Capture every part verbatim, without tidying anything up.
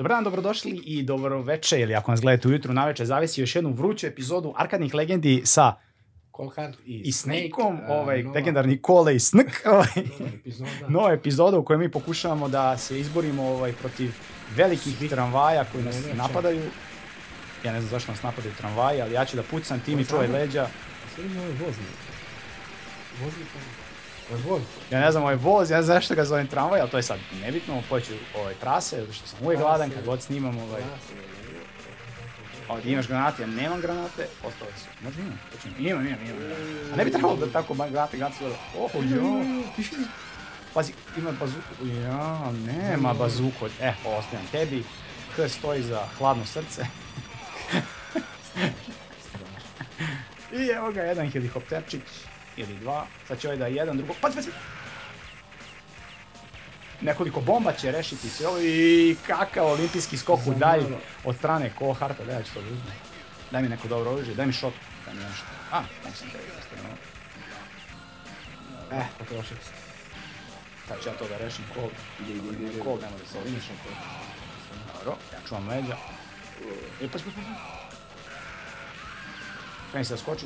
Dobar dan, dobrodošli i dobro večer, ili ako nas gledate ujutru, navečer, zavisi još jednu vruću epizodu Arkadnih legendi sa Cold i, i Snake-om, Snake, ovaj, nova, legendarni Cole i Snk. Ovaj, nova epizoda. nova epizoda u kojoj mi pokušavamo da se izborimo ovaj, protiv velikih Svi. tramvaja koji nas ne, napadaju. Ja ne znam zašto nas napadaju tramvaji, ali ja ću da pucam, ti mi čuvaj leđa. Sve ima ovaj vozni. Vozni pa... Voz. Ja ne znam ovaj voz, ja ne znam zašto ga zovem tramvaj, ali to je sad nebitno, poću ovaj trase, zato što sam uvijek gladan kad god snimam ovaj... Ovdje imaš granate, ja nemam granate, ostale su. Možda imam, počinjem. Imam, imam, imam. A ne bi trebalo da tako granate, granate su... Oho, jo. Pazi, ima bazuku. Ja, nema bazuku. Eh, ostavljam tebi. K stoji za hladno srce. I evo ga, jedan helikopterčić. Ili dva. Sad će ovaj da jedan, drugo. Pazi, pazi! Nekoliko bomba će rešiti sve ovo i kakav olimpijski skok u dalj od strane Cole Harta, da ja ću to uzmem. Daj mi neko dobro oružje, daj mi shot, daj mi nešto. A, mogu sam tebi da stavimo. Eh, potrošio sam. Sad ću ja to da rešim, Cole. Ide, ide, ide. Cole, nema da se ovinišem. Dobro, ja čuvam leđa. E, pas, pas, pas. Kreni se da skočiš.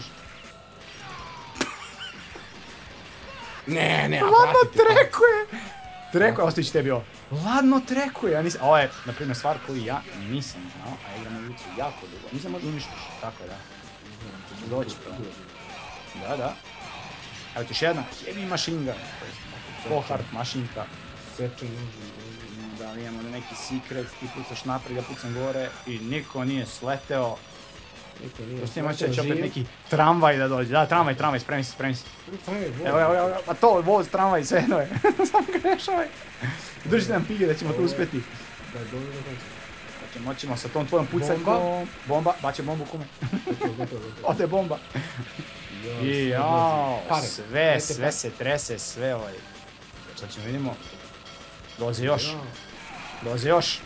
Ne, ne, Ladno trekuje! Trekuje, ostavić tebi ovo. Ladno trekuje, ja nisam... Ovo je, na primjer, stvar koju ja nisam znao, a igram u Lucu jako dugo. Nisam možda uništiš, tako je, da. Doći, da. Da, da. Evo ti još jedna, jebi mašinga. Cole Hart mašinka. Seče noži. Da, imamo neki secret, ti pucaš naprijed, ja pucam gore i niko nije sleteo. Postoji moći da će opet neki tramvaj da dođe. Da, tramvaj, tramvaj, spremi se, spremi se. Evo, evo, evo, pa to, voz, tramvaj, sve jedno je. Samo ga rešavaj. Držite nam pige da ćemo to uspjeti. Da, dobro da dođe. Znači, moćemo sa tom tvojom pucanjkom. Bomba, baće bombu kume. Ode bomba. I jao, sve, sve se trese, sve ovaj. Sad ćemo vidimo. Dolaze još. Dolaze još.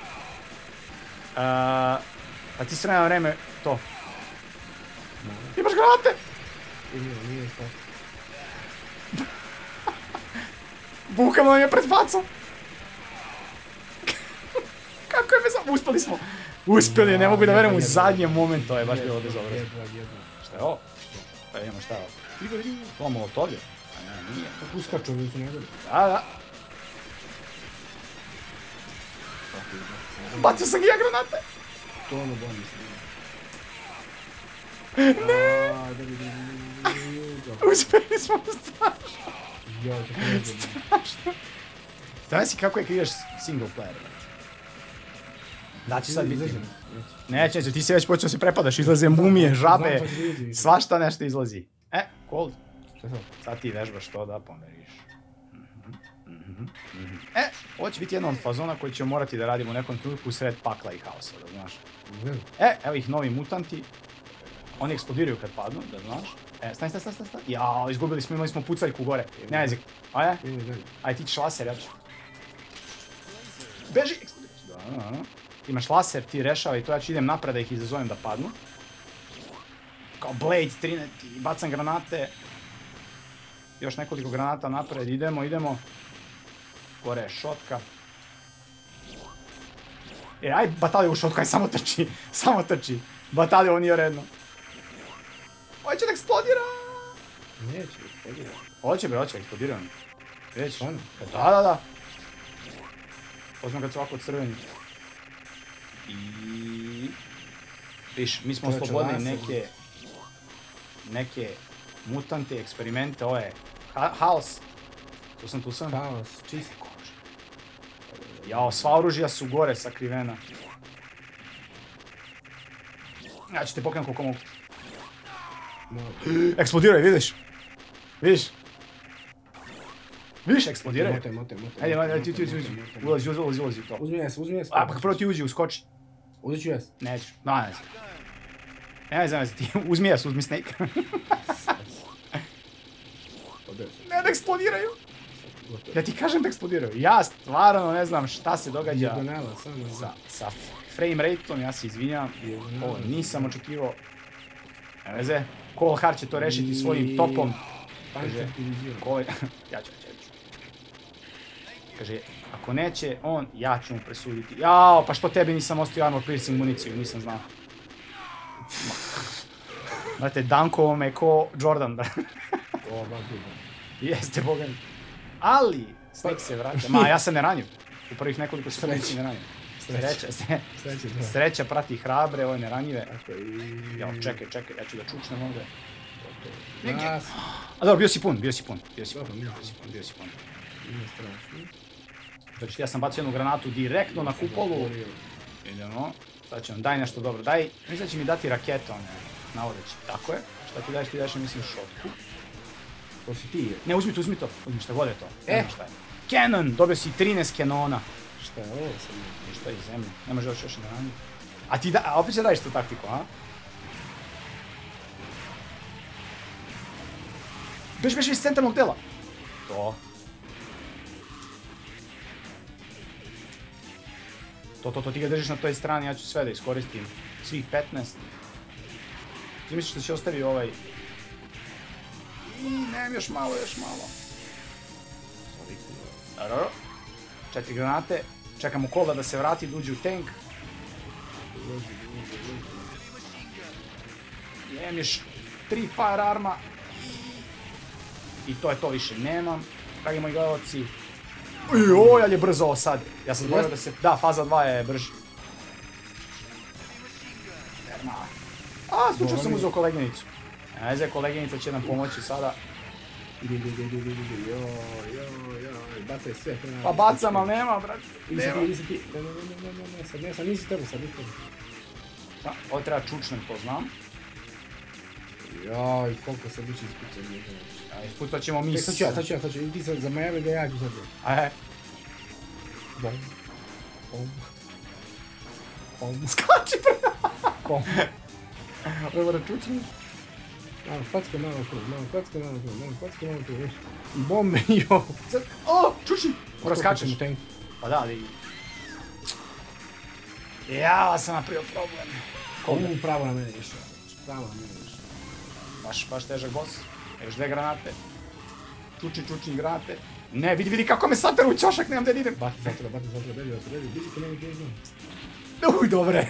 A ti srena vreme to. Imaš granate! Ima, nije šta. Bukamo nam je pred facom! Kako je bez... Uspjeli smo! Uspjeli, ne mogu da verujem u zadnjem momentu, to je baš bilo bezobrazno. Jedva, jedva. Šta je ovo? Pa imamo šta je ovo? Igor, Igor. To je molotovlje? A ne, nije. Uskaču, su njegove. Da, da. Bacio sam ja granate! To ono bombi se. Ne! Uspjeli smo strašno. Ja, to je strašno. Znaš si kako je kad ideš single player? Da će sad biti... Neće, neće, ti si već počeo se prepadaš, izlaze mumije, žabe, svašta nešto izlazi. E, Cold. Šta sad? Sad ti vežbaš to da pomeriš. E, ovo će biti jedna od fazona koji ćemo morati da radimo u nekom trenutku u sred pakla i haosa, da znaš. E, evo ih novi mutanti. Oni eksplodiraju kad padnu, da znaš. E, stani, stani, stani, stani. Jao, izgubili smo, imali smo pucaljku gore. Ne jezik. Ajde. Ajde, ti ćeš laser, ja ću. Beži! Da, da, da. Imaš laser, ti rešavaj to, ja ću idem napred da ih izazovem da padnu. Kao Blade, trinet, bacam granate. Još nekoliko granata napred, idemo, idemo. Gore je šotka. E, aj batalija u šotku, aj samo trči, samo trči. Batalija, ovo nije redno. Ovo će da eksplodira! Neće eksplodira. Hoće bre, hoće, eksplodira on. Već? Da, da, da. Pozmem kad su ovako crveni. I... Viš, mi smo oslobodili neke... Neke mutante, eksperimente, ovo je... Haos. Tu sam, tu sam. Haos, čist. Jao, sva oružja su gore sakrivena. Ja ću te pokrenuti koliko mogu. Eksplodiraju, vidiš? Vidiš? Vidiš, eksplodiraju? Mote, mote, mote. Ajde, ajde, ti, ti, ti, ulazi, ulazi, ulazi u to. Uzmi jes, uzmi jes. A, pa prvo ti uđi, uskoči. Uzit ću jes. Neću, no, ne znam. Ne znam, ti uzmi jes, uzmi Snake. Ne da eksplodiraju. Ja ti kažem da eksplodiraju. Ja stvarno ne znam šta se događa sa, sa frame rateom, ja se izvinjam. Ovo nisam očekivao. Ne veze, Cole Hart će to rešiti svojim topom. Kaže, Cole... ja ću, ja ću. Kaže, Ako neće on, ja ću mu presuditi. Jao, pa što tebi nisam ostavio armor piercing municiju, nisam znao. Znate, dankovo me ko Jordan, da. O, ba, dugo. Jeste, boga mi. Ali, Snake se vraća. Ma, ja sam ne ranjiv. U prvih nekoliko sekundi si ne ranjiv. Sreća, sreća, Sreće, sreća prati hrabre, ove neranjive. Tako i... Jao, čekaj, čekaj, ja ću da čučnem ovdje. Nas. A dobro, bio si pun, bio si pun, bio si pun, Dobro, bio si pun, bio si pun. Nije strašno. Znači, ja sam bacio jednu granatu direktno na kupolu. Idemo. Sad ćemo, daj nešto dobro, daj, mislim da će mi dati rakete, one, navodeći. Tako je. Šta ti daješ, ti daješ, mislim, šotku. To si ti. Ne, uzmi to, uzmi to, uzmi šta god je to. E. Ne znam šta je. Canon, dobio si trinaest kanona. Šta je ovo sad? Šta je iz zemlje, ne može još još da rani. A ti da, a opet će daješ tu taktiku, a? Beš, beš iz centralnog dela. To. To, to, to, ti ga držiš na toj strani, ja ću sve da iskoristim. Svih petnaest. Ti misliš da će ostavi ovaj... I nemam još malo, još malo. Dobro. Četiri granate. Čekamo Kolda da se vrati, da uđe u tank. Nemam još tri fire arma. I to je to, više nemam. Dragi moji gledalci. Ojoj, ali je brzo ovo sad. Ja sam zborio da se... Da, faza dva je brži. A, slučajno sam uzeo koleginicu. Ne znam, koleginica će nam pomoći sada. Ide, ide, ide, ide, ide, joj, joj, joj, bacaj sve. Pa bacam, ali nema, brate. Idi si ti, idi si ti. Ne, ne, ne, ne, ne, sad ne, sad nisi tebi, sad nisi tebi. Da, ovo treba čučnem, to znam. Joj, koliko se biće ispucao. A ispucat ćemo mi... E, sad ću ja, sad ću ja, sad ću ja. Idi sad za Miami da ja ću sad ja. E, Bom. Bom. Bom. skači pre... Bom. Ovo da čučnem. Malo packa, malo krug, malo packa, malo krug, malo packa, malo krug, viš. Bombe, jo. Sad, o, čuči! Mora skačeš. Tank. Pa da, ali... Ja sam napravio problem. Komu pravo na mene išao? Pravo na mene išao. Baš, baš težak boss. Još dve granate. Čuči, čuči granate. Ne, vidi, vidi kako me sater u ćošak, nemam gdje da idem. Bati zatra, bati zatra, bedi, bati, bedi, bedi, bedi, bedi, bedi. Uj, dobre.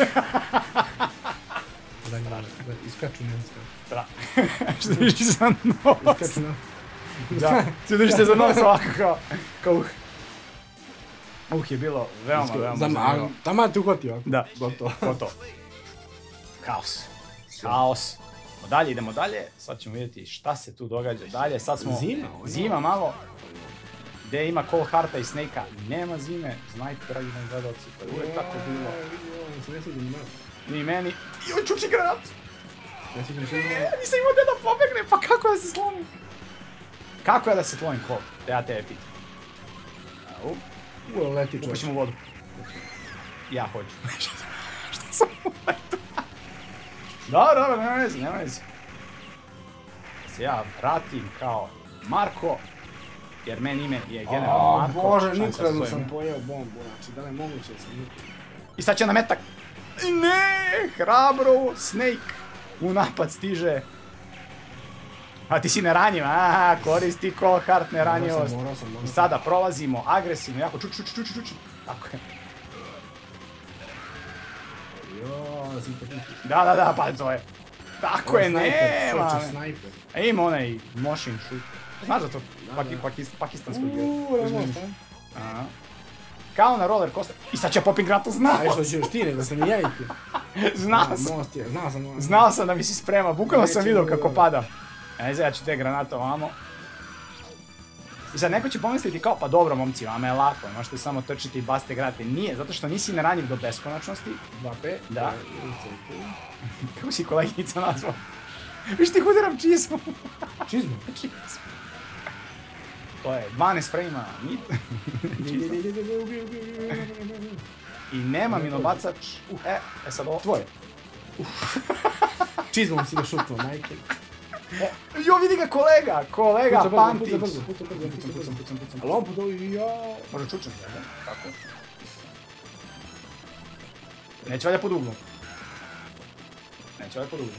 Da, da, da, iskaču ne iskaču. Da. Što držiš za nos. Iskaču na... Da, što držiš se za nos ovako kao... Kao uh. Uh je bilo veoma, veoma zanimljivo. Tamo te uhvatio ovako. Da, Gotovo. gotovo. Kaos. Kaos. Idemo dalje, idemo dalje. Sad ćemo vidjeti šta se tu događa dalje. Sad smo... Zima, Zima malo. Gdje ima Cold Hearta i Snake-a, nema zime. Znajte, dragi moji gledalci, to je uvijek tako bilo. Ne sviđam malo. Ni meni. Joj, čuči granat! Ne sviđam se malo. Nisam imao gdje da pobegne, pa kako da se slomim? Kako je da se slomim, Cold? Da ja tebe pitam. Au. Uo, leti čovječ. Upaćemo u vodu. Ja hoću. Šta sam u letu? Dobro, dobro, nema veze, nema veze. Se ja vratim kao Marko, jer meni ime je general Marko. Bože, nikada sam pojeo bombu, znači da ne moguće sam nikada. I sad će na metak. Ne, hrabro, Snake. U napad stiže. A ti si neranjiv, aha, koristi Cold Heart neranjivost. Morao sam, morao sam. I sada prolazimo agresivno, jako čuči, čuči, čuči, čuči. Tako je. Joooo, sam to pitu. Da, da, da, pa to je. Tako je, nema. Šoće snajper. A ima onaj motion shoot. Znaš da to paki, pakist, pakistansko igra? Uuu, razmost, a? Aha. Kao na roller coaster. I sad će popim gratu, znao A što ćeš ti, nego sam i ja i ti. Znao sam. Most je, znao sam. Znao sam da mi si sprema, bukvalno sam Neće vidio mi kako dobro. padam. Ne znam, ja ću te granate ovamo. I sad neko će pomisliti kao, pa dobro momci, vama je lako, možete samo trčiti i bacite granate. Nije, zato što nisi neranjiv do beskonačnosti. dva P. Da. Kako si koleginica nazvao? Viš ti udaram čizmu. Čizmu. Čizmu. To je dvanaest frame-a, nit. I nema minobacač. Uh, e, e sad ovo. Tvoje. Čizmom si ga šutnuo, majke. Jo, vidi ga kolega, kolega Puca brzo, Pantić. puca brzo, puca brzo, puca brzo. Pucam, pucam, pucam. Ali on puta, ja. Može čučem, da? Kako? Neće valja pod uglom. Neće valja pod uglom.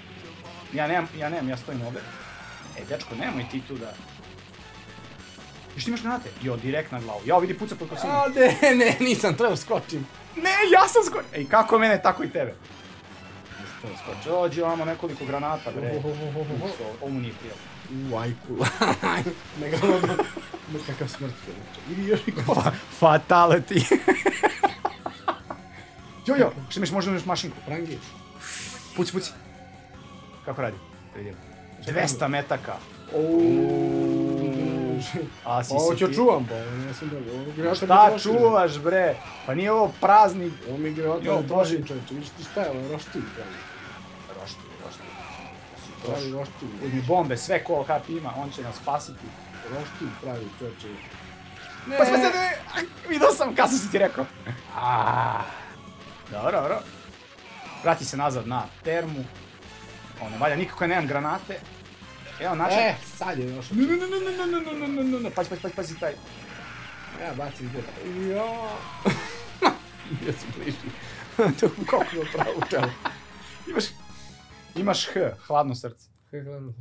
Ja nemam, ja nemam, ja stojim ovdje. E, dečko, nemoj ti tu da... Još ti imaš granate? Jo, direkt na glavu. Jao, vidi, puca pod kosinu. A, ne, ne, nisam, treba skočim. Ne, ja sam skočio. Ej, kako mene, tako i tebe. Dođe ovamo nekoliko granata, bre. Ovo mu nije prijelo. U, ajku. Megalodon. Nekakav smrt. Idi još i ko. Fatality. Jo, jo, što imaš možda imaš mašinku? Rangi. Puci, puci. Kako radi? dvesta metaka. A si Ovo si ću ti. čuvam, pa ne sam dobro. Šta čuvaš, bre? Pa nije ovo prazni... Ovo mi gre od Jo, tebe trošim, čovječe. Vidiš ti šta je, ovo je roštilj pravi. Roštilj, roštilj. Pravi roštilj. Uzmi bombe, sve ko H P ima, on će nas spasiti. Roštilj pravi, čovječe. Pa pa sad, vidio sam, kad sam si ti rekao. Aaaa. Dobro, dobro. Vrati se nazad na termu. Ono, valja, nikako nemam granate. Evo, način... E, sad je još. Ne, ne, ne, ne, ne, ne, ne, ne, ne, ne, pazi, pazi, pazi, pazi, taj. Ja bacim gdje. Jo. Bio si bliži. To je kokno pravo čelo. Imaš... Imaš H, hladno srce. Kaj gledam?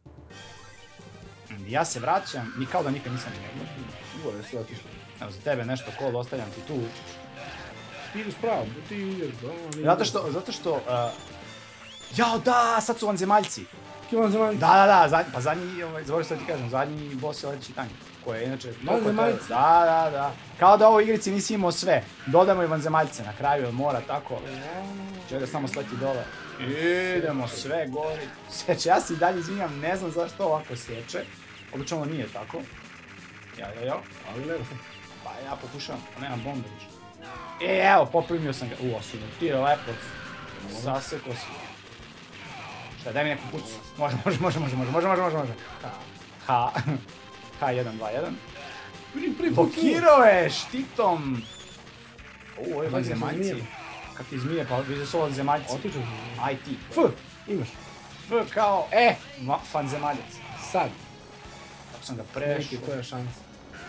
Ja se vraćam, ni kao da nikad nisam njegov. Uvo je sve otišlo. Evo, za tebe nešto kolo ostavljam ti tu. Ti ideš pravo, ti ideš. Zato što, zato što... Uh, jao, da, sad su vanzemaljci. Kivan zemaljci. Da, da, da, zadnji, pa zadnji, ovaj, zaboravio sam da ti kažem, zadnji boss je Leteći tank, koji je inače... Vanzemaljci? Da, da, da. Kao da u ovoj igrici nisi imao sve. Dodamo i vanzemaljce na kraju, od mora, tako. Čovjek da samo sleti dole. Idemo sve gori. Seče, ja se i dalje izvinjam, ne znam zašto ovako seče. Obično ovo nije tako. Ja, ja, ja. Ali nema sam. Pa ja pokušavam, a nemam bombe više. E, evo, poprimio sam ga. U, osim, ti je lepo. Saseko si. Šta, daj mi neku pucu. Može, može, može, može, može, može, može, može, može. Ha. Ha, jedan, dva, jedan. Blokirao je štitom. U, ovo je vanzemaljci. Kak ti zmije, pa vidio su ovo zemaljci. Otiču. I T. F, imaš. F kao, e, fanzemaljac. Sad. Kako sam ga Neki, prešao. to je šansa.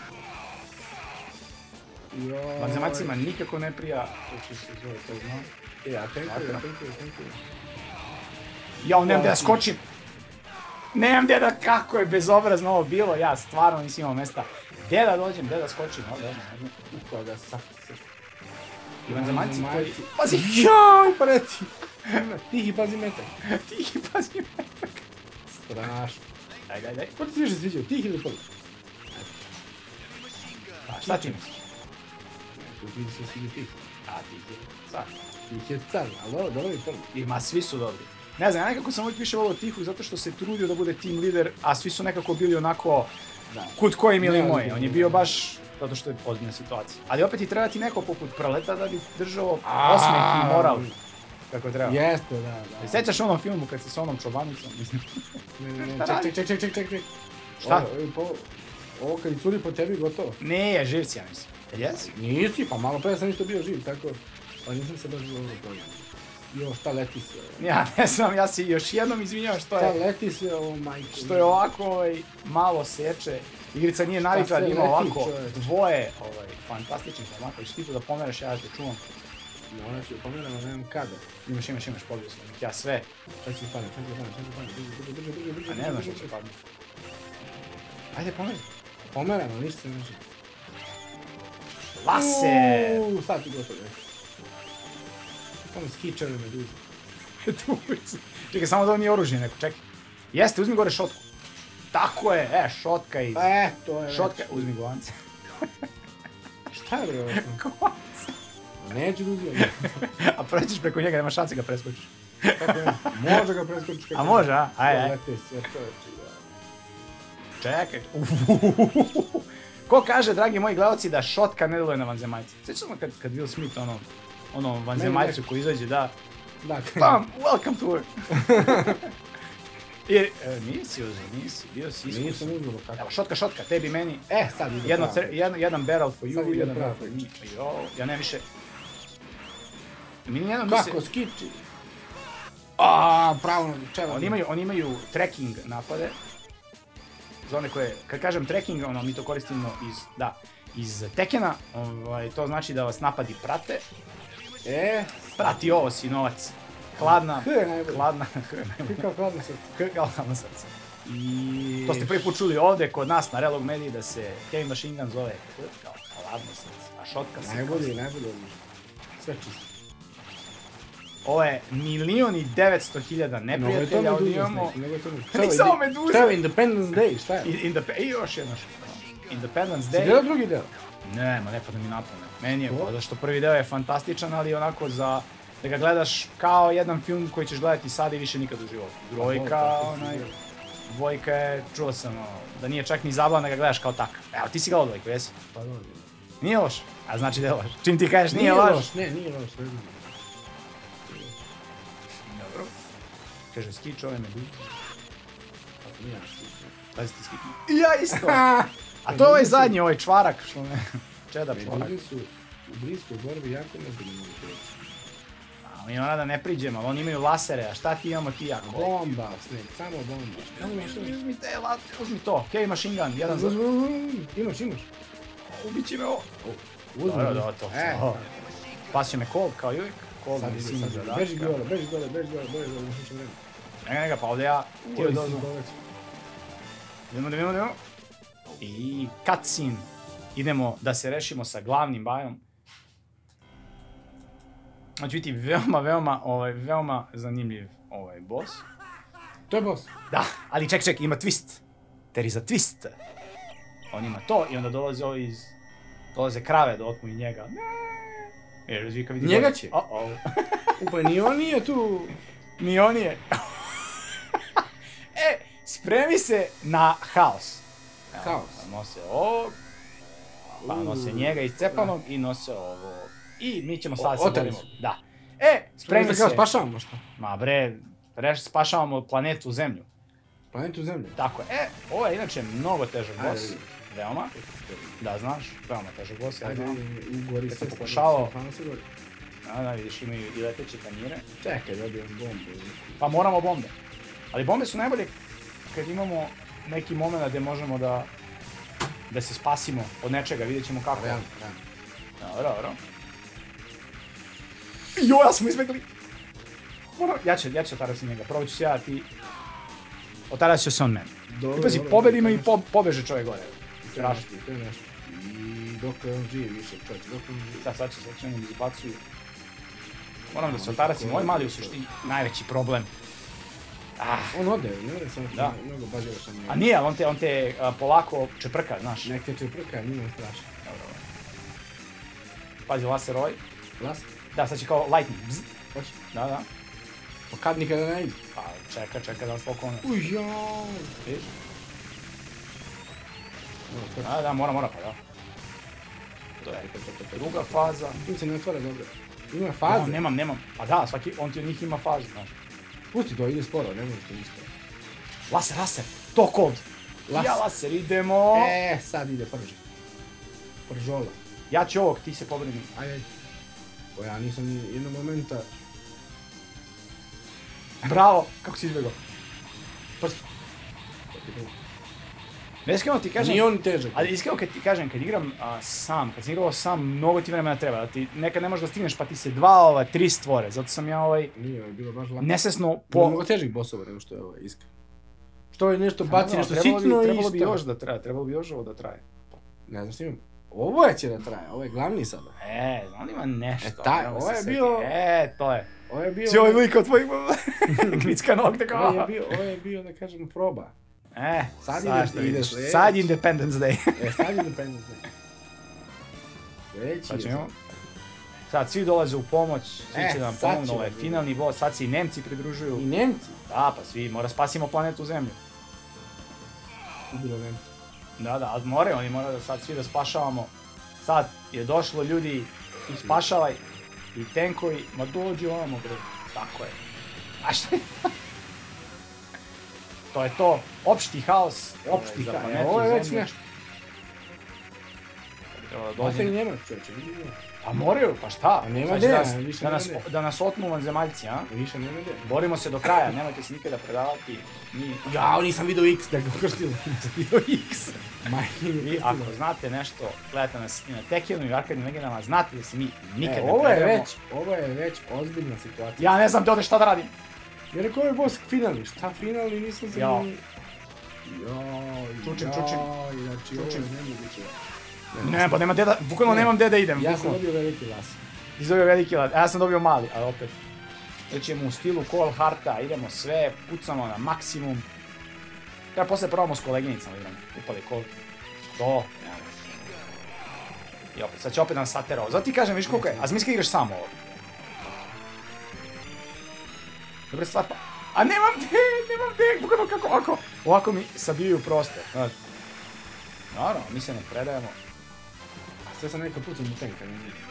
Joj. Vanzemaljcima nikako ne prija. To će se zove, to znam. E, a tenkuju, tenkuju, tenkuju. Jao, nemam gdje da skočim. Nemam gdje da, kako je bezobrazno ovo bilo, ja stvarno nisam imao mesta. Gdje da dođem, gdje da skočim, ovdje, ovdje, ovdje. Uko da sad se... I vanzemaljci koji... Vanzemaljci. Pazi, Joj, pa reci! Tihi, pazi metak. tihi, pazi me. Strašno. Daj, daj, daj. Ko ti se više sviđao, tih ili prvi? A šta ti misliš? Tu vidi se sviđa tih. A ti je car. Tih je car, ali ovo dobro je prvi. Ima, svi su dobri. Ne znam, ja nekako sam uvijek više volio Tihu zato što se trudio da bude team lider, a svi su nekako bili onako kud koji mili moji. On je bio baš zato što je ozbiljna situacija. Ali opet i treba ti neko poput Prleta da bi držao osmeh i moral. Kako treba. Jeste, da, da. Sjećaš onom filmu kad si s onom čobanicom, mislim? Ne, ne, ne, ček, ček, ček, ček, ček, ček. Šta? Ovo kad i curi po tebi, gotovo. Ne, živci ja mislim. Jesi? Nisi, pa malo pre sam isto bio živ, tako... Pa nisam se baš dobro pojel. Jo, šta leti se ovo? Ja ne znam, ja se još jednom izvinjam što Šta je... leti se ovo, majko? Što je ovako ovaj, malo seče. Igrica nije navikla da sve ima leti, ovako čoveče? dvoje ovaj, fantastičnih formata. Hoćeš ti to da pomeraš, ja te čuvam. No, znači, pomeramo, nemam kada. Imaš, imaš, imaš, pobio sam ih, ja sve. Šta će pane, šta će pane, šta će pane, brže, brže, brže, brže, A ne znaš što će padne. Ajde, pomeri. Pomeramo, ništa se ne može. Lase! Uuu, sad ti gotovo je. Samo skičari me duže. Čekaj, samo da ovo nije oružje neko, čekaj. Jeste, uzmi gore šotku. Tako je, e, šotka iz... E, to je Šotka, već. uzmi govance. Šta je bre ovo? Govance. Neću da uzimam. A pređeš preko njega, nema šanse ga preskočiš. Kako je? Može ga preskočiš kako... A može, a? Aj, aj. Lete sve čoveče, da. Čekaj. Ko kaže, dragi moji gledalci, da šotka ne deluje na vanzemaljci? Sjećam se kad, kad Will Smith, ono, ono vanzemaljcu koji izađe, da, Dakle. bam, welcome to work. I, e, nisi uzeo, nisi, bio si iskusan. Nisam uzelo kako. Evo, šotka, šotka, tebi, meni, E, sad ide jedno, pravo. cr- jedan, jedan barrel for Sad you, ide jedan pravo. barrel for me. Jo, ja ne više... Mi nijednom mi se... Kako skiči? Aaaa, pravo, čeva. Oni imaju, oni imaju tracking napade. Za one koje, kad kažem tracking, ono, mi to koristimo iz, da, iz Tekena, ovaj, to znači da vas napadi prate. E, Prati ovo, sinovac. Hladna, H je najbolje. hladna, H je najbolje. Ti kao hladno srce. H kao hladno srce. I... To ste prvi put čuli ovde kod nas na Relog Mediji da se Heavy Machine Gun zove kao alarmno srce, a šotka se... Najbolji, najbolji odlično. Sve čisto. Ovo je milion i devetsto hiljada neprijatelja, ovdje imamo... Nisam ovo Meduza! Šta je Independence Day, šta je? I još jedna što... Independence Day... Si gledao drugi deo? Ne, ma ne pada mi napamet. Meni je, zato što prvi deo je fantastičan, ali onako za... Da ga gledaš kao jedan film koji ćeš gledati sad i više nikad u životu. Dvojka, onaj... Dvojka je, čuo sam, da nije čak ni zabavno da ga gledaš kao takav. Evo, ti si gledao Dvojku, jesi? Pa dobro. Nije loš? A znači da je loš. Čim ti kažeš nije loš? Ne, nije loš, ne znam. Dobro. Kaže, skič ove Meduze. Pa nije skič. Da si ti skič. I ja isto! A to je ovaj zadnji, ovaj čvarak, što ne... Čeda čvarak. Meduze su u bliskoj borbi jako nezgodno mogu reći. A mi ona da ne priđemo, ali oni imaju lasere, a šta ti imamo ti jako? Bomba, Snake, samo bomba. Uzmi te lasere, uzmi to, Heavy Machine Gun, jedan za... Imaš, imaš. Ubići me ovo. Uzmi. Dobro, dobro, to. Spasio me Cold, kao i uvijek. Cold mi sinu zadatka. Beži gore, beži gore, beži gore, beži gore, ne ću vremena. Nega, nega, pa ovdje ja... Ti joj dođu. Idemo, idemo, idemo. I cutscene. Idemo da se rešimo sa glavnim bajom. Znači biti veoma, veoma, ovaj, veoma zanimljiv ovaj boss. To je boss? Da, ali ček, ček, ima twist. There is a twist. On ima to i onda dolaze ovi iz... Dolaze krave da otmu i njega. Jer Zvika vidi... Njega će? O-o. Upa, ni on nije tu... Ni on je. E, spremi se na haos. Haos? Nose ovog, pa nose njega iscepanog i nose ovo. I mi ćemo sad se borimo. Da. E, spremi se. Spašavamo što? Ma bre, reš, spašavamo planetu Zemlju. Planetu Zemlju? Tako je. E, ovo je inače mnogo težak boss. Veoma. Da, znaš, veoma težak boss. Ja znam. Kad sam pokušavao... Da, da, vidiš, imaju i leteće tanjire. Čekaj, dobijem bombu. Pa moramo bombe. Ali bombe su najbolje kad imamo neki moment gdje možemo da... da se spasimo od nečega, vidjet ćemo kako. Realno, realno. Dobro, dobro. Jo, ja smo izbjegli! Ja ću, ja ću otarati njega, prvo ću se ja, ti... Otarati ću se on meni. I pazi, pobedi me i pobeže čovjek gore. Strašno, to je nešto. I dok on živi više čovječ, dok on živi. Sad, sad će se čenim da izbacuju. Moram da se otaracim, ovo je mali u suštini najveći problem. On ode, ne ode samo što mnogo bazira što nije. A nije, on te, on te polako čeprka, znaš. Nek te čeprka, nije strašno. Dobro. Pazi, laser ovaj. Laser? Da, sad će kao lightning. Bzz. Hoće? Da, da. Pa kad nikada ne ide? Pa čeka, čeka da vas pokone. Uj, jao! Vidiš? Da, da, mora, mora, pa da. To je druga faza. Tu se ne otvara dobro. Ima faze? No, nemam, nemam. Pa da, svaki, on ti od njih ima fazu, znaš. Pusti to, ide sporo, ne možeš to ništa. Laser, laser! To cold! Laser. Ja laser, idemo! E, sad ide prži. Pržola. Ja ću ovog, ti se pobrini. Ajde, ajde. O, ja nisam ni jednog momenta... Bravo! Kako si izbjegao? Prstu. Ne, iskreno ti kažem... Nije on težak. Ali iskreno kad ti kažem, kad igram a, sam, kad sam igrao sam, mnogo ti vremena treba. Da ti nekad ne možeš da stigneš pa ti se dva, ova, tri stvore. Zato sam ja ovaj... Nije, ovo je bilo baš lako. Nesvesno Po... po... Mnogo težih bossova nego što je ovo, iskreno. Što je nešto baci, nešto sitno i isto. Trebalo bi još da traje, trebalo bi još ovo da traje. Ne znam što imam. Ovo je će da traje, ovo je glavni sada. E, on ima nešto. E, taj, ovo je bio... E, to je. Ovo je bio... Si ovaj lik od tvojih... Klicka nokte kao... Ovo je bio, ovo je bio, da kažemo, proba. E, sad, sad ideš, ideš, sad je Independence Day. E, sad je Independence Day. Već sad je ćemo. Sad svi dolaze u pomoć, svi e, će nam pomognu, ovaj finalni boss, sad se i Nemci pridružuju. I Nemci? Da, pa svi, mora spasimo planetu Zemlju. Ubilo Nemci. Da, da, ali more, oni moraju sad svi da spašavamo. Sad je došlo ljudi, i spašavaj, i tenkovi, ma dođi ovamo bre, tako je. A šta je? To je to, opšti haos, opšti za planetu Ovo je već Zemlju. nešto. Treba da Dođe dođe. Njemac, čovječe, vidi ga. Pa moraju, pa šta? A nema Znači deja, da, više da nema nas, deja. da nas otmu vanzemaljci, a? Više nema deja. Borimo se do kraja, nemojte se nikada predavati. Mi... Jao, nisam vidio X, da ga ukrstilo. Nisam vidio X. Majke mi Vi ako znate nešto, gledate nas i na Tekenu i Arkadim legendama, znate da se mi nikad e, ne ovo je predamo. već, ovo je već ozbiljna situacija. Ja ne znam te ovdje šta da radim. Jer rekao je boss finalni, šta finalni, nisam se Jao. ni... Joj, Čučim, čučim. joj, znači ovo je Čučim. nemoguće. Ne, pa nema gdje da, bukvalno nemam gdje da idem. Ja sam bukvalno. dobio veliki las. Ti zove veliki lad, a ja sam dobio mali, ali opet. Rećemo u stilu Call Hearta, idemo sve, pucamo na maksimum. Kada posle probamo s koleginicama, igram, upali Call. To, ja. I opet, sad će opet nam saterao. Zato ti kažem, viš koliko je, a zamisli kad igraš samo ovo. Dobre stvar pa... A nemam dek, nemam dek, bukvalno kako ovako, ovako mi sabijaju prostor, znaš. Naravno, mi se ne predajemo. Sve sam neka pucam u tanka, ne znam.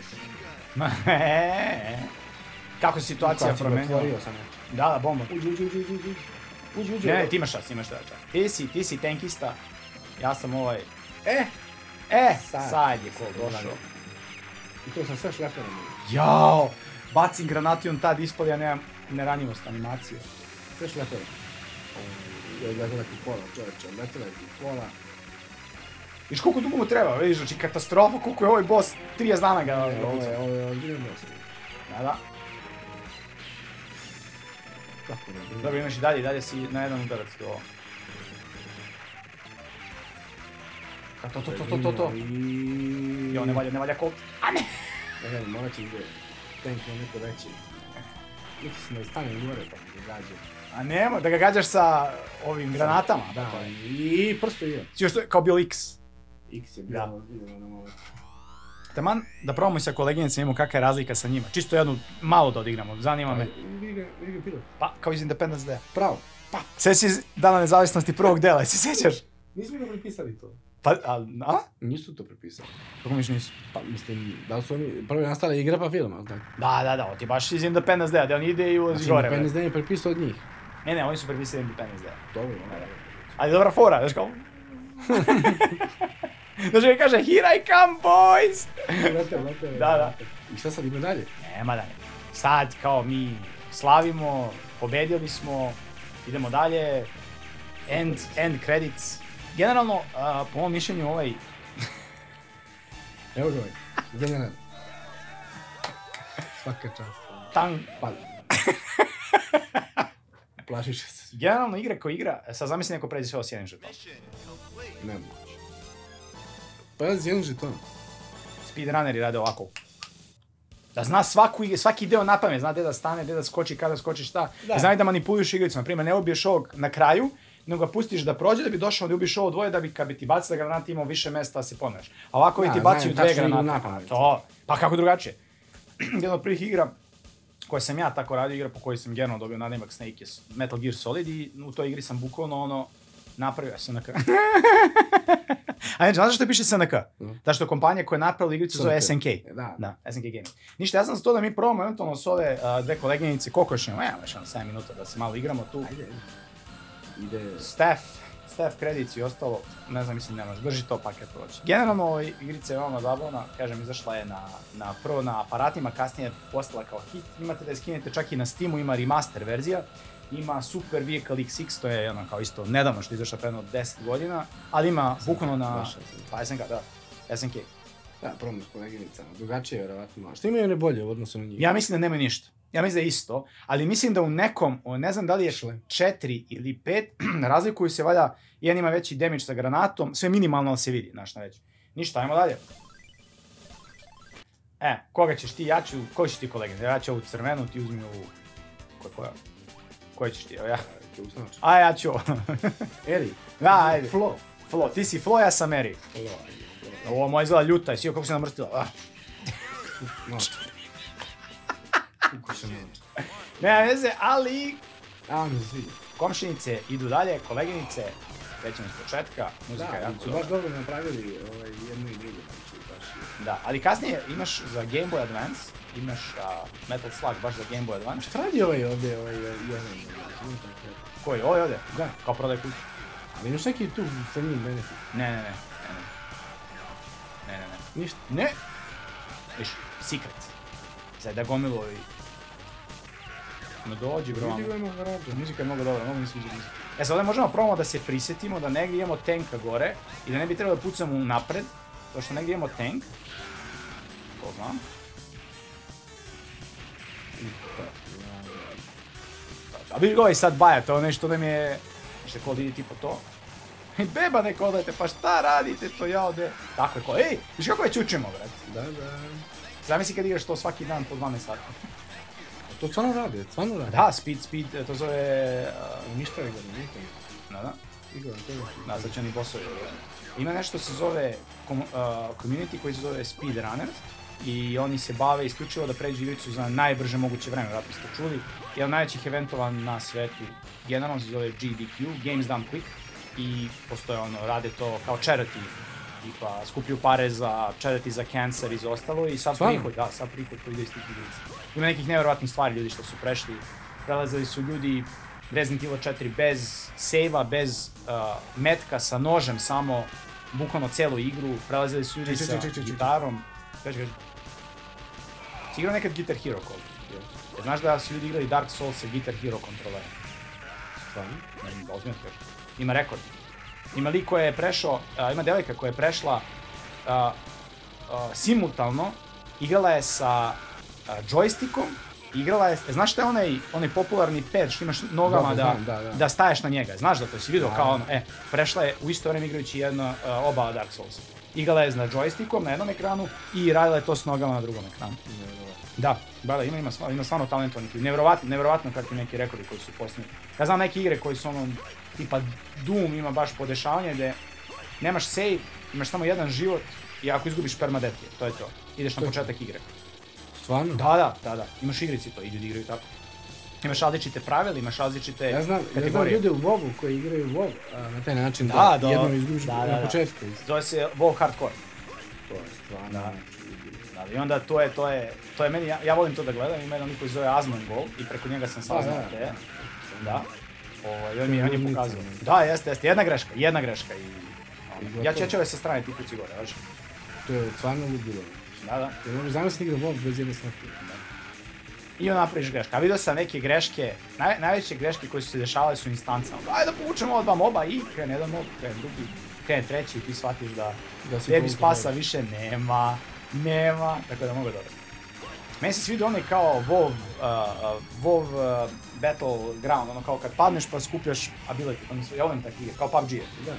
Kako se situacija promenila? Otvorio sam nešto. Da, da, bomba. Uđi, uđi, uđi, uđi, uđi. Uđi, uđi. Ne, ne, ti imaš šans, imaš šans. Ti si, ti si tankista. Ja sam ovaj... E! E, Sad. sad je ko došao. I to sam sve šleperom. Jao! Bacim granatu i on tad ispod, ja nemam neranjivost animacije. Sve šleperom. Odletela ti pola, čovječe, odletela ti pola. Viš koliko dugo mu treba, vidiš, znači katastrofa, koliko je ovaj boss, trideset dana ga... Ovo je, ovo je ozbiljan boss. Da, da. Kako ne? Dobro, imaš i dalje, dalje si na jedan udarac do ovo. Ka to, to, to, to, to, to. Jo, ne valja, ne valja kolt. A ne! Ne, ne, morat će gdje. Tank je neko veći. Neki sam da stane gore pa ga gađa. A nema, da ga gađaš sa ovim granatama. Da, i prsto je. Ti još to je kao bio X. X je Da. bilo, idemo na malo. Taman da probamo sa koleginicama, imamo kakva je razlika sa njima. Čisto jednu malo da odigramo, zanima me. Vidi ga, vidi ga pilot. Pa, kao iz Independence Day. Pravo. Pa, sve si Dana nezavisnosti prvog dela, jesi sjećaš? Nismo ga prepisali to. Pa, a, a? Nisu to prepisali. Kako miš nisu? Pa mislim, da li su oni, prvo je nastala igra pa film, ali tako? Da, da, da, on ti je baš iz Independence Day, da on ide i ulazi Znači, gore. Independence Day je prepisao od njih. Ne, ne, oni su prepisali Independence Day. Dobro, dobro. Ali dobra fora, znaš kao... Znaš ga kaže, here I come, boys! Lete, lete. Da, da. I šta sad ima dalje? Nema da ne. Sad, kao mi slavimo, pobedili smo, idemo dalje, end, end credits. Generalno, uh, po mom mišljenju, ovaj... Evo ga ovaj. General. Svaka čast. Tang... Pali. Plašiš se. Generalno, igra ko igra, sad zamisli neko pređe sve o sjednim žetom. Ne moći. Pa ja jedan žeton. Speedrunneri rade ovako. Da zna svaku, ig- svaki deo na pamet, zna gdje da stane, gdje da skoči, kada skoči, šta. Da. Da. Zna i da manipuliš igricu, na primjer, ne ubiješ ovog na kraju, nego ga pustiš da prođe, da bi došao da ubiš ovo dvoje, da bi kad bi ti bacila granata imao više mesta da se pomeš. A ovako Da, ti bacaju znaju dve tačno igru granate. napamet. To, pa kako drugačije? Jedna od prvih igra koje sam ja tako radio, igra po kojoj sam generalno dobio nadimak Snake je Metal Gear Solid i u toj igri sam bukvalno ono napravio S N K. A ne, znaš što piše S N K? No. Da što kompanija koja je napravila igricu zove S N K. Da. Da, S N K Gaming. Ništa, ja sam za to da mi probamo eventualno s ove uh, dve koleginice, koliko još imamo, evo još ono sedam minuta da se malo igramo tu. Ajde. Ide. Steph, Steph credits i ostalo, ne znam, mislim nemaš, drži to paket proći. Generalno ovo igrica je veoma zabavna, kažem, izašla je na, na, prvo na aparatima, kasnije je postala kao hit, imate da je skinete čak i na Steamu, ima remaster verzija, ima Super Vehicle X X, to je ono kao isto nedavno što je izašla predno deset godina, ali ima bukvalno na, Baš pa S N K, da, S N K. Da, probamo s koleginicama. Drugačije je vjerovatno malo. Što imaju one bolje u odnosu na njih? Ja mislim da nemaju ništa. Ja mislim da je isto, ali mislim da u nekom, o, ne znam da li je Šle. četiri ili pet, razlikuju se valjda, jedan ima veći damage sa granatom, sve minimalno se vidi, znaš na već. Ništa, ajmo dalje. E, koga ćeš ti, ja ću, koji ćeš ti kolegin? Ja ću ovu crvenu, ti uzmi ovu, koja, koja? Koji ćeš ti, evo ja? Te usnači. A ja ću ovo. Eri. Da, ajde. Flo. Flo, ti si Flo, ja sam Eri. Flo, ajde. Ovo moja izgleda ljuta, jesi joj kako se namrstila. Ah. Noć. Kako se noć. Nema veze, ali A, mi se sviđa. komšinice idu dalje, koleginice, krećemo iz početka, muzika je Da, jako su dobra. baš dobro napravili ovaj, jedno i drugo. Znači, baš je. Da, ali kasnije imaš za Game Boy Advance, imaš a, Metal Slug baš za Game Boy Advance. Šta radi ovaj ovdje, ovaj jedan? Koji, ovo je ovdje? Da. Kao prodaj kuću. Ali imaš neki tu sa njim benefit? Ne, ne, ne, ne, ne. Ne, ne, ne. Ništa. Ne! Viš, secret. Sad da gomilu i... No dođi bro, Vidi ga ono. ima garažu. Muzika je mnogo dobra, mnogo mi sviđa muzika. E sad ovdje možemo probamo da se prisjetimo da negdje imamo tanka gore i da ne bi trebalo da pucamo napred, to što negdje imamo tank. To znam. A viš ga ovaj sad baja, to je nešto da mi je... Nešto ko da ide tipo to. I beba neka odlete, pa šta radite to ja ode? Tako je ko, ej, viš kako je čučemo, brate. Da, da. Zamisli kad igraš to svaki dan po dvanaest sata. To stvarno radi, stvarno radi. Da, speed, speed, to zove... Uh, ništa igra, ništa. Da, da. Igra, to je. Da, sad će oni bossovi. Ima nešto se zove uh, community koji se zove Speedrunners i oni se bave isključivo da pređu igricu za najbrže moguće vreme, vratno ste čuli. Jedan od najvećih eventova na svetu generalno se zove G D Q, Games Done Quick, i postoje ono, rade to kao charity, tipa skupljuju pare za charity za cancer i za ostalo i sad prihod, da, sad prihod koji ide iz tih igrica. Ima nekih nevjerovatnih stvari ljudi što su prešli, prelazili su ljudi Resident Evil četiri bez save-a, bez uh, metka sa nožem samo, bukvalno celu igru, prelazili su ljudi sa gitarom. Kaži, kaži. Si igrao nekad Guitar Hero kod? Jer znaš da su ljudi igrali Dark Souls sa Guitar Hero kontrolerom? Stvarno? Ne znam, da ozbiljno ti kažem. Ima rekord. Ima lik koja je prešao, uh, ima devojka koja je prešla uh, uh, simultalno, igrala je sa uh, joystickom, igrala je, znaš šta je onaj, onaj popularni pad što imaš nogama da, da, da, da. da staješ na njega, znaš da to si vidio kao ono, e, prešla je u isto vreme igrajući jedno, uh, oba Dark Souls. Igrala je na joystickom na jednom ekranu i radila je to s nogama na drugom ekranu. Da, bada, ima, ima, ima stvarno talentovnih ljudi, nevjerovatno, nevjerovatno kakvi neki rekordi koji su postavljeni. Ja znam neke igre koji su ono, tipa Doom ima baš podešavanje gde nemaš save, imaš samo jedan život i ako izgubiš permadeath, to je to, ideš na početak igre. Stvarno? Da, da, da, da, imaš igrici to, ljudi igraju tako. Imaš različite pravila, imaš različite ja znam, kategorije. Ja znam ljude u WoW-u koji igraju WoW a, na taj način da, da, da jednom izgubiš da, na da, početku. Zove se WoW Hardcore. To je stvarno. Da. Da, i onda to je, to je, to je meni, ja, ja volim to da gledam, ima jedan lik koji zove Asmongold i preko njega sam saznao da, te. Da. O, i on mi je, on je pokazao. Da, jeste, jeste, jedna greška, jedna greška i... On, ja ću ja ove sa strane ti kuci gore, vaš. To je stvarno ludilo. Da, da. Jer možeš zamisliti igra WoW bez jedne smrti. I onda napraviš greške. A vidio sam neke greške, naj, najveće greške koje su se dešavale su instancama. Ajde da povučemo ova dva moba i krene jedan mob, krene drugi, krene treći i ti shvatiš da, da tebi spasa dobro. Više nema, nema, tako da mogu dobro. Meni se svidio onaj kao WoW, uh, uh, WoW uh, Battleground, ono kao kad padneš pa skupljaš ability, odnosno ja volim takve igre, kao P U B G. Da.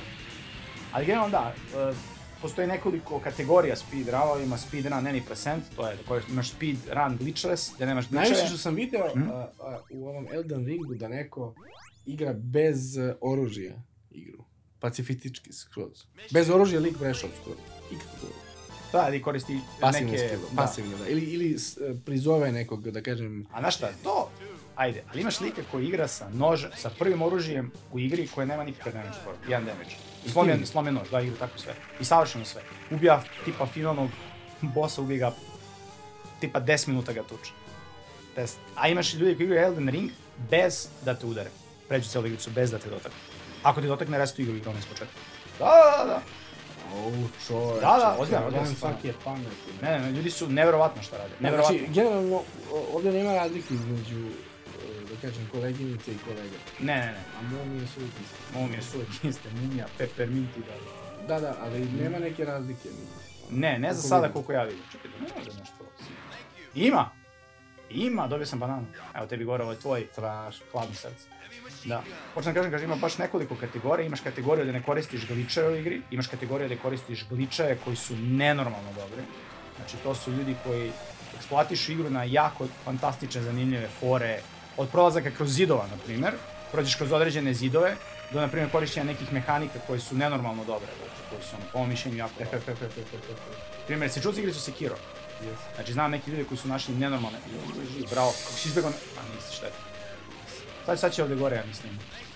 Ali generalno da, uh, postoji nekoliko kategorija speedrunova, ima speedrun any percent, to je da koji imaš speedrun glitchless, da nemaš glitcheve. Najviše što sam video hmm? a, a, u ovom Elden Ringu da neko igra bez uh, oružja igru. Pacifistički skroz. Bez oružja lik prešao skroz. Ikako. Da, ili koristi pasivne neke... Pasivne pasivne, da. Ili, ili prizove nekog, da kažem... A znaš šta, to... Ajde, ali imaš lika koji igra sa nož, sa prvim oružjem u igri koje nema nikakav damage skoro, jedan damage. Slomjen, slomjen nož, da, igra tako sve. I savršeno sve. Ubija tipa finalnog bossa, ubija ga tipa deset minuta ga tuče. Test. A imaš ljudi koji igraju Elden Ring bez da te udare. Pređu cijelu igricu bez da te dotakne. Ako te dotakne, restu igru igrao iz početka. Da, da, da. Au, čovječe. Da, da, ozbiljno, ozbiljno. Svaki je pametni. Ne, ne, ljudi su nevjerovatno što rade. Nevjerovatno. Znači, generalno, ovdje nema razlike između, da kažem, koleginice i kolega. Ne, ne, ne. A Momije su iste. Momije su iste, Mumija, Pepperminti, da. Da, da, ali nema neke razlike. Ne, ne za sada koliko ja vidim. Čekaj, da ne može nešto. Ima! Ima, dobio sam bananu. Evo tebi gore, ovo je tvoj traš, hladno srce. Da. Počnem kažem, kaže, ima baš nekoliko kategorija. Imaš kategoriju da ne koristiš glitcheve u igri, imaš kategoriju da koristiš glitcheve koji su nenormalno dobri. Znači, to su ljudi koji eksploatišu igru na jako fantastične, zanimljive fore, od prolazaka kroz zidova, na primjer, prođeš kroz određene zidove, do, na primjer, korišćenja nekih mehanika koje su nenormalno dobre, koji su, po mom mišljenju, jako dobre. Primjer, si čuo za igricu Sekiro? Znači, znam neki ljudi koji su našli nenormalne. Bravo, kako si izbjegao... A, nisi, šteta. Sad, sad će ovdje gore, ja mislim.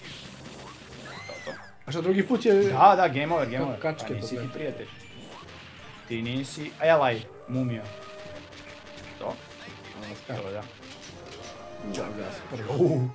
To, to. A što drugi put je... Da, da, game over, game over. Kačke, pa nisi to ti prijatelj. Ti nisi... Elaj, mumija. To. To, da. Čao, ja sam prvo.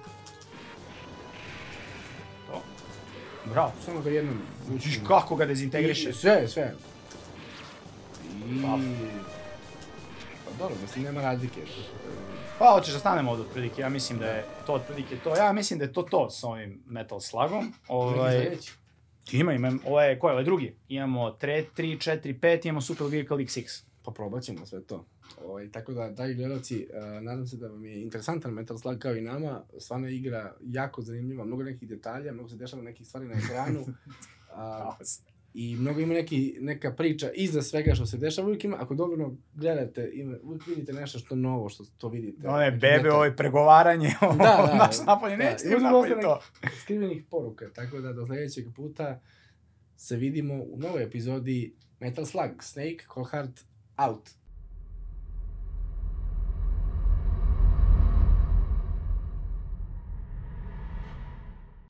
To. Bravo. Samo ga jednom... Učiš kako ga dezintegriše. Sve, sve. I... Pa. Pa dobro, mislim, nema razlike. Pa, hoćeš da stanemo od otprilike, ja mislim da je to otprilike to. Ja mislim da je to to s ovim Metal Slugom. Ovaj... Ima, ima, ovo je, ko je, ovo je drugi. Imamo tri, četiri, pet, imamo Super Vehicle X X. Pa probat ćemo sve to. Ovaj, tako da, dragi gledalci, uh, nadam se da vam je interesantan Metal Slug kao i nama. Stvarno je igra jako zanimljiva, mnogo nekih detalja, mnogo se dešava nekih stvari na ekranu. A, Haos. I mnogo ima neki, neka priča iza svega što se dešava. Uvijek ima, ako dobro gledate, ima, uvijek vidite nešto što novo, što to vidite. One neki bebe, detalj. ovo je pregovaranje, Da, da. naš napolje, da. neće Ima ti dosta napolje nekih to. skrivenih poruka, tako da do sljedećeg puta se vidimo u novoj epizodi Metal Slug, Snake, Cold Heart, out.